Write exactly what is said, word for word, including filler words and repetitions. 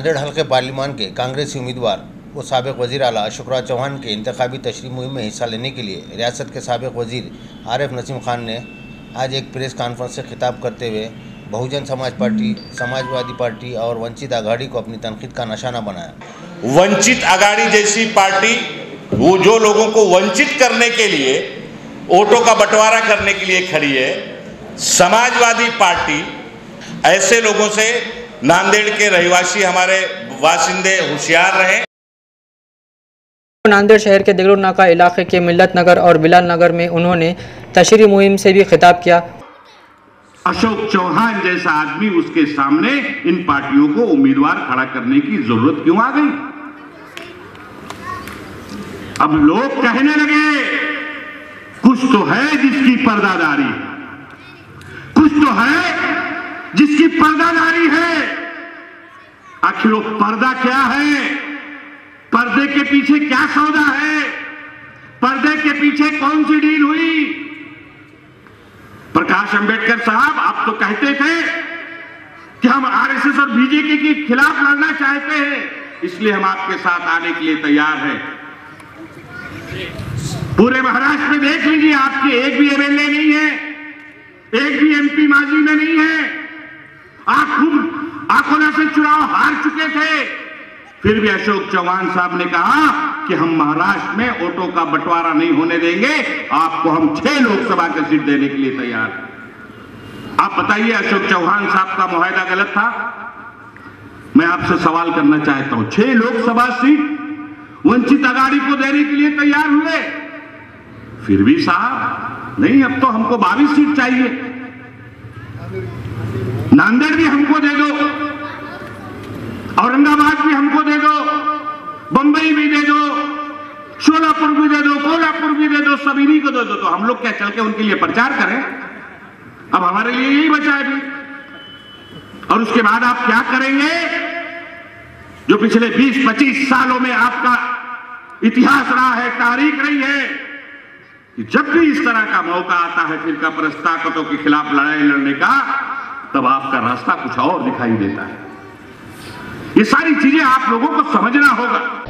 नांदेड़ हल्के पार्लिमान के कांग्रेसी उम्मीदवार व साबिक वजीर आला अशोकराज चौहान के इंतखाबी तशरीह मुहिम में हिस्सा लेने के लिए रियासत के साबिक वजीर आरिफ नसीम खान ने आज एक प्रेस कॉन्फ्रेंस से खिताब करते हुए बहुजन समाज पार्टी, समाजवादी पार्टी और वंचित आघाड़ी को अपनी तनकीद का निशाना बनाया। वंचित आघाड़ी जैसी पार्टी वो जो लोगों को वंचित करने के लिए, वोटों का बंटवारा करने के लिए खड़ी है। समाजवादी पार्टी ऐसे लोगों से नांदेड़ के रहवासी, हमारे वासिंदे होशियार रहे। नांदेड़ शहर के दिगरुर नाका इलाके के मिल्लत नगर और बिलाल नगर में उन्होंने तशरीह मुहिम से भी खिताब किया। अशोक चौहान जैसा आदमी, उसके सामने इन पार्टियों को उम्मीदवार खड़ा करने की जरूरत क्यों आ गई? अब लोग कहने लगे कुछ तो है जिसकी पर्दादारी है, कुछ तो है जिसकी पर्दादारी है। आखिर वो पर्दा क्या है? पर्दे के पीछे क्या सौदा है? पर्दे के पीछे कौन सी डील हुई? प्रकाश अंबेडकर साहब, आप तो कहते थे कि हम आरएसएस और बीजेपी के खिलाफ लड़ना चाहते हैं, इसलिए हम आपके साथ आने के लिए तैयार हैं। पूरे महाराष्ट्र में देख लीजिए, आपके एक भी एमएलए नहीं है, एक भी एमपी माजी में नहीं है। आप खुद अकोला से चुनाव हार चुके थे, फिर भी अशोक चौहान साहब ने कहा कि हम महाराष्ट्र में वोटों का बंटवारा नहीं होने देंगे, आपको हम छह लोकसभा की सीट देने के लिए तैयार हैं। आप बताइए, अशोक चौहान साहब का मुआहदा गलत था? मैं आपसे सवाल करना चाहता हूं, छह लोकसभा सीट वंचित आघाड़ी को देने के लिए तैयार हुए, फिर भी साहब नहीं, अब तो हमको बाईस सीट चाहिए। नांदेड़ भी हमको दे दो, औरंगाबाद भी हमको दे दो, बंबई भी दे दो, शोलापुर भी दे दो, कोल्हापुर भी दे दो, सबीरी को दे दो, तो हम लोग क्या चल के उनके लिए प्रचार करें? अब हमारे लिए यही बचा है भी। और उसके बाद आप क्या करेंगे? जो पिछले बीस पच्चीस सालों में आपका इतिहास रहा है, तारीख रही है कि जब भी इस तरह का मौका आता है फिर का ताकतों के खिलाफ लड़ाई लड़ने का, तब आपका रास्ता कुछ और दिखाई देता है। ये सारी चीजें आप लोगों को समझना होगा।